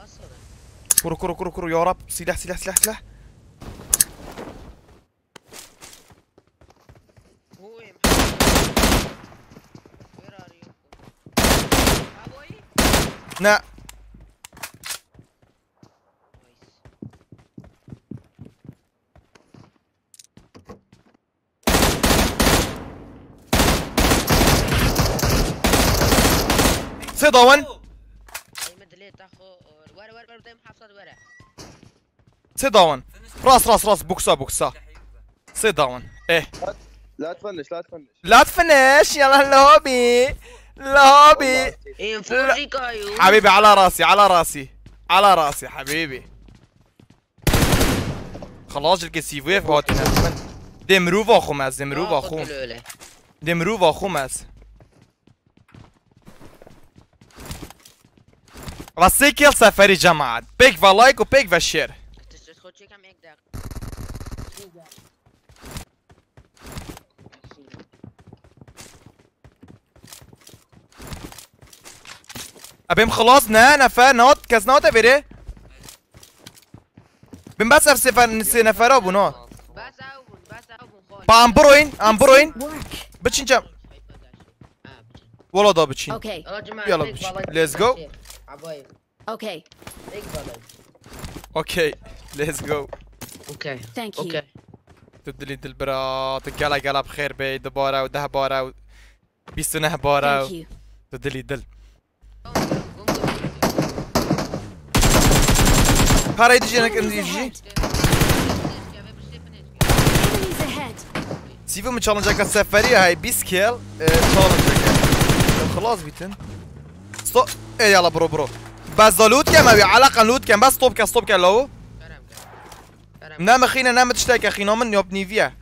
كرو كرو كرو كرو يا رب سلاح سلاح سلاح سلاح لا سيدون سيدون راس راس راس بوكسا بوكسا سيدون ايه لا تفنش لا تفنش لا تفنش يلا اللوبي اللوبي حبيبي على راسي على راسي على راسي حبيبي خلاص الكسيفويف هاتنا دمروفا خماس دمروفا خم دمروفا خماس راسي كيل سفري جماعة بيك و لايك و بيك و شير ابیم خلاص نه نفر نات کس نات بره بیم بس اف سه نفر آبونا با ام بروین بچین جم والا دا بچین یالا بچین لیتس گو اوکی اوکی لیتس گو اوکی ثانك يو تدلي دل برا تقلا قلا بخير بي دبارة وده بارة 29 بارة تدلي دل هارا يدي جينك يجي سيفو من تشالنجك السفرية هاي 20 كيل تشالنجك خلاص بيتن ستوب ايه يلا برو بس لوت كم ابي على الاقل لوت كم بس ستوب كم لو نام اخينا نام تشتاك اخي نومن يوب نيفيا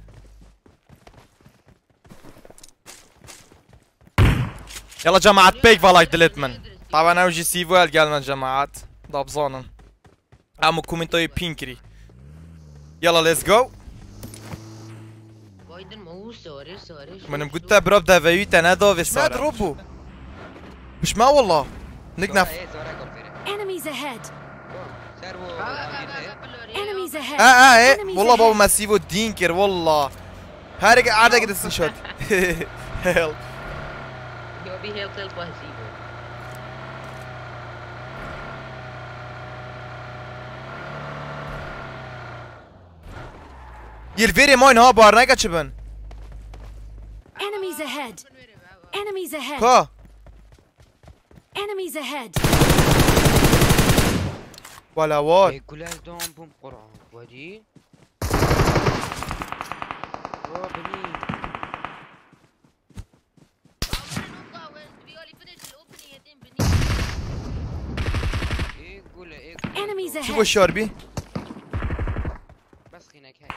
يلا جماعة بيك فالاي دلت من طبعا اوجي سيفو قال من جماعات دابزانن امو كومنتاي بينكري يلا ليتس جو من قلت براب دافيو تنادو في السارة ما دروبو مش ما والله نقنف enemies ahead ايه والله بابا ما سيفو دينكر والله هارق عادة قد السنشوت هيل يلفيري موين ها بارنايكا تشبن enemies ahead enemies ahead ها enemies ahead ولا وات كلها دوم بوم قرعة ودي enemies ahead شوفوا الشاربي بس خينك هاي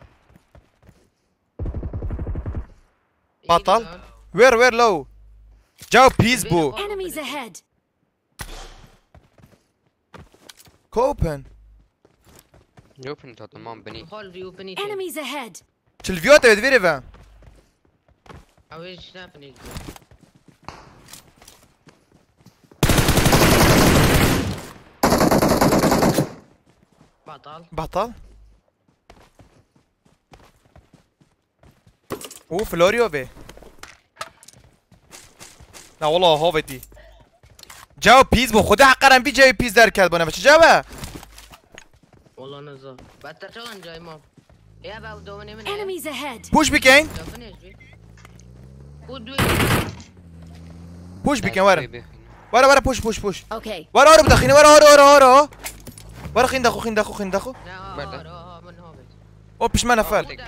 بطل وير لو جاو بيس بو enemies ahead كوبن يوبن تمام بني enemies ahead تلفيوتا يدفيريفا بطل او فلوريو بي لا والله هوفتي جاو بيز بو خدا حقا بي جاي بيز در کرد بنا چه جابه والله نزا بدتر چون جای ما یا با دومنی من enemies ahead پوش بیکن پوش بیکن ورا پوش اوكي ورا بدخيني ورا خين دخو او بيش ما نفر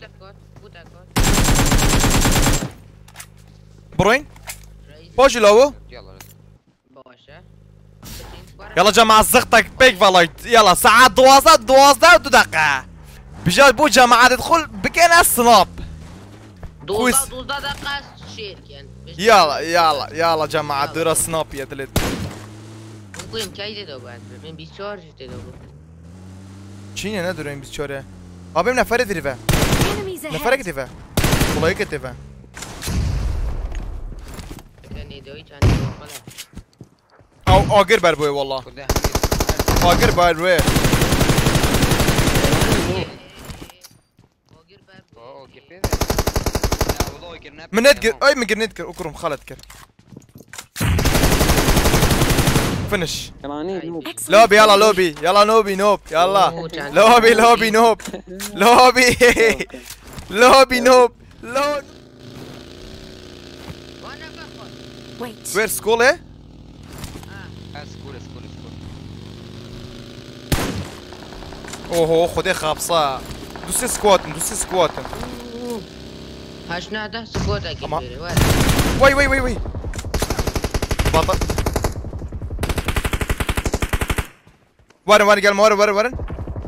بروين بوش لو يلا جماعة زغطك بيك فالايت يلا ساعات 12 دقيقة بجد بو جماعة تدخل بكنا سناب كويس يلا جماعة دورا سناب يا دلت نقولم كاي دو بعد من 24 دو چینه نداره این 24 آبیم نفره دیره نفره که دیره خلایی که دیره او آگر بر بوی والله فاقر باید روی اوه قفيزة لا والله قرنب من ندقر اي من قرنيت كر اكرم خالد كر فنش Excellent. لوبي يلا لوبي يلا نوبي نوب يلا لوبي لوبي نوب لوبي لوبي نوب لوبي Wait. وير سكول ايه سكول اوه خدي خابصة دوسي سكواتن دوسي سكواتن هاش نادا سكوت اكيد أما. بيري وين وي وي وي وي بطل ورن ورن قال ورن ورن ورن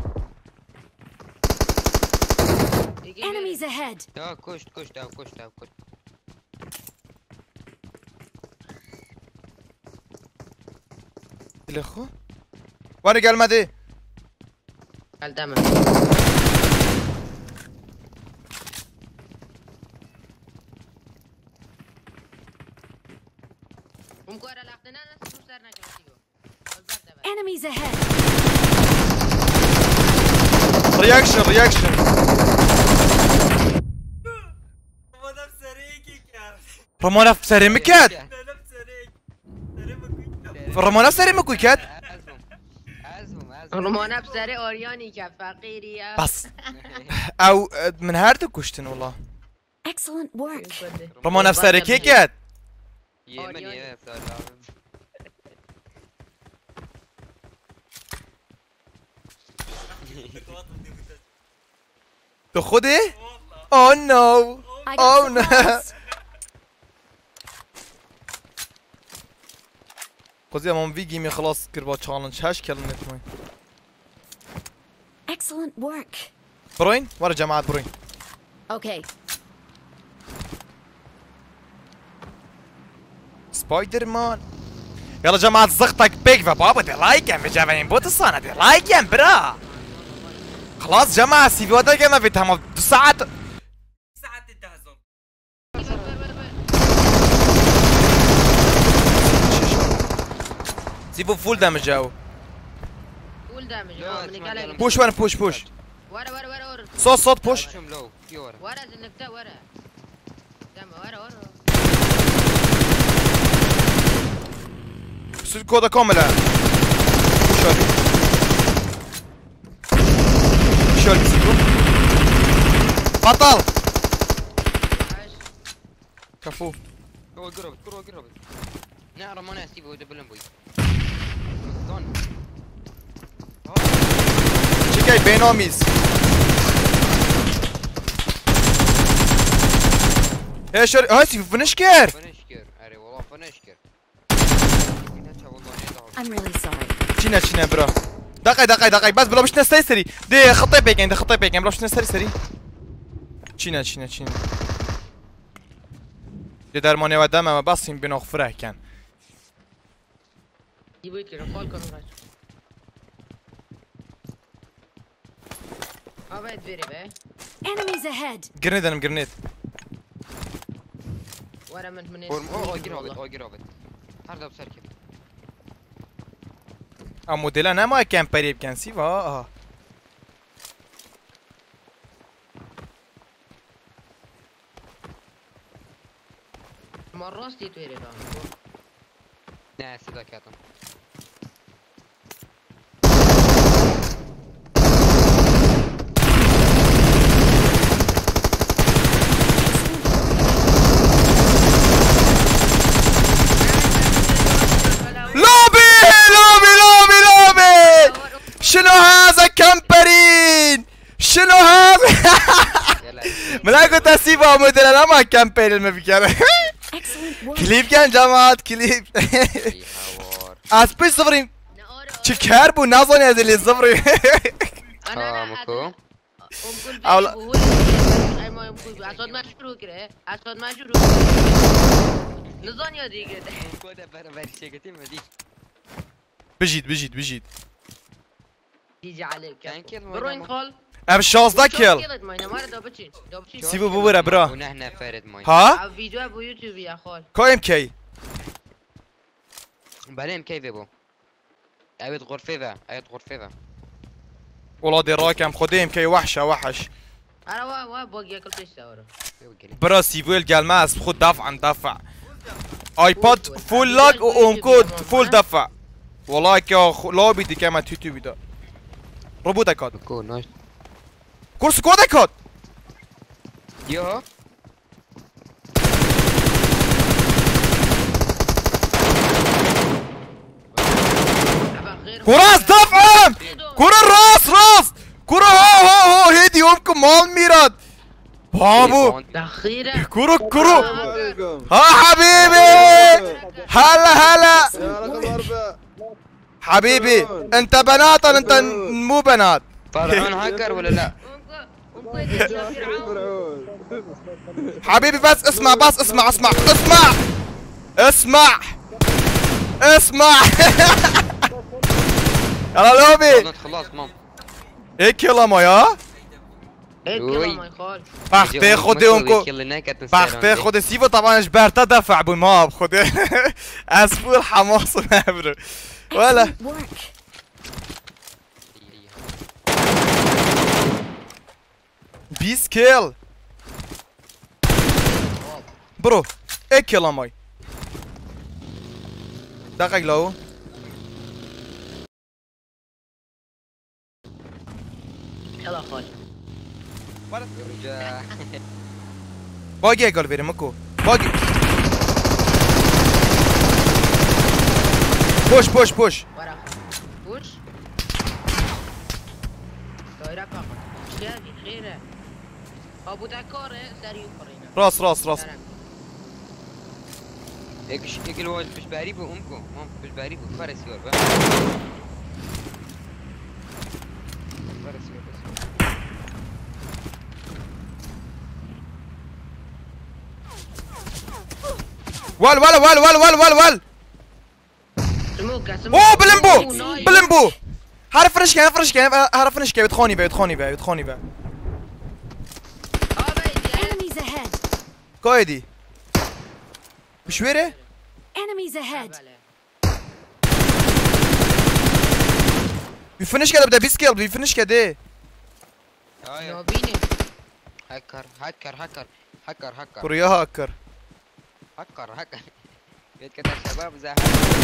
Enemies ahead. دا كشت دا كشت الاخو ورن قال ما دي قدامه ممكن الاختنا ناس سر نكمتيو Enemies ahead. رياكشن رياكشن رمونا في سري مكات رمونا في سري مكويكات ازمم رمانا بسري اورياني كفقيري بس او من هاردك كشتن والله Excellent work. رمونا في سري كيكات يمن يا سلام تاخد ايه؟ اوه نو I اوه got نو supplies. قضية مام فيجي مي خلاص كربا تشالنج هاش كلمة مي Excellent work. بروين ورا جماعة بروين Okay. سبايدر مان يلا جماعة زغطك بيك بابا دي لايكن بجابين بوت الصانة دي لايكن برا خلاص جماعة سي في ودا كنا في تمام 2 ساعات سيبو فول دامج جاو قول دامج لا، من اسمع قال كلام. بوش ورا بوش بوش ورا صوت بوش شم لو في ورا ورا زنكتا ورا دم ورا كودا كاملة شاري شاري سيبو بطل كفو هو قربت نعرف ما ناسيبه ودبلن بوي شكاي بينوميز ايه شاري هاي سيبو فنشكر فنشكر اري والله فنشكر I'm really sorry. تشينا برا دقيقة بس بلا باش نستري سري دي خطي بيكين بلا باش نستري سري تشينا دي درماني و دم بس این بناخ فره کن يبغى يرفع كم راج أبعد بيري به Enemies ahead. گرنید ورا من اوه قربت هر دب سر كده اما دلا نما کمپری بکن سی وا مرة ستيت ويري ده ناسي ذاك يا لوبي شنو هذا كمبرين شنو هذا ملا قلت اسيبها مدلا نما كمبرين ما بكره Excellent work. كليب كان جماعات كليب اسبي صفرين تشكر بو نازون يا اللي صفرين أنا مكو أولا. أي ما يمكن أصلا ما شروع كده أصلا ما شروع نزان يا دي كده كودا برا شيكتي مدي بجيت يجي عليك كان كده بروين خال ام 16 كيل سيبو بورا برا ونحن فرد ماي ها فيديو ابو يوتيوب يا خال كو ام كي بعدين كيف يبو عيد غرفة ذا عيد غرفة ذا والله دي راكم خديم كي وحشة وحش انا وا باقي ياكل فيش ثوره برا سيفويل قال ماس خد دفع دفع ايباد فول لاج وامكود فول دفع والله كا لابي دي كما توتو بيدا روبوت اكاد كو نايس كورس كود اكاد يو كراس دفع كرة راس كرة هو هيدي امكم مال ميراد بابو تأخيرة كرو عليكم ها حبيبي هلا يا رقم 4 حبيبي انت بنات ولا انت مو بنات فرعون هاكر ولا لا؟ فرعون حبيبي بس اسمع يلا لوبي خلاص مام هيك يلا ما يا هيك يلا ما يخالف بختي خدي امكو بختي خدي سيفو طبعا جبرتا دفع بالماب خدي اسفو الحماس ونبرو ولا Excellent work. بيس كيل برو هيك يلا ماي دقيق لو يلا خالف باقي اقول فيري مكو باقي بوش ورا وش طايرة فقط شادي خيره ابو تاكور سريع قرينا راس هيك الواجب مش بعريبه امكم مام مش بعريبه فرس يور فرس يور بس ول سموكه اوه بلمبو عارف فرش كيف بتخوني بقى Enemies ahead. كويدي بشويره Enemies ahead. بيفنش كده بدا بيسكيل بيفنش كده نوبيني هاكر كوريا هاكر بيت كده الشباب زي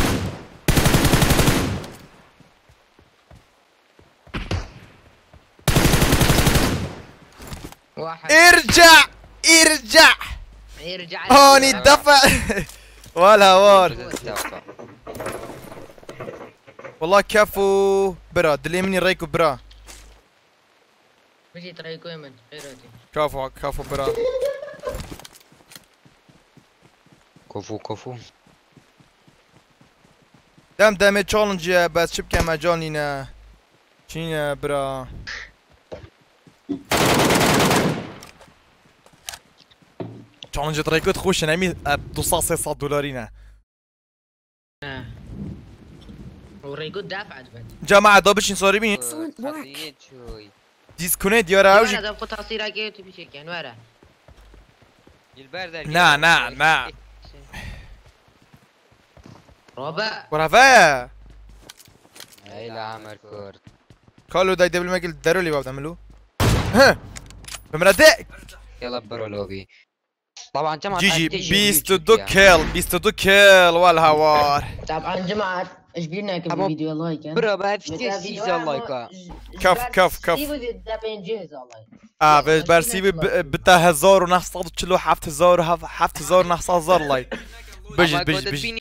واحد ارجع يرجع هوني الدفع ولا وار والله كفو برا دلي مني ريكو برا مشي تريكو يمن خيراتي كفو برا كفو دام تشالنج بس شبكة ما جانينا شينا برا تشالنج ريكو تخش نعمي $200 وريكو دافع عجبت جماعة دوبش نصوري بين Excellent work. ديسكونيت يا راوجي انا دبقوا تصير اجيت بشكل يعني ورا نا ربع ورافايا اي لا عمر كورت قالوا داي دبل ما قلت داروا لي باب تعملوا ها بمردك يلا برو لوبي طبعا جماعة جي بيست دو كيل والهوار طبعا جماعة ايش بينا كم فيديو لايك برو بعد في سيزا لايكا كف ده بينجهز والله برسيبي بتا هزار ونحصل كله حفت هزار ونحصل هزار لايك بجد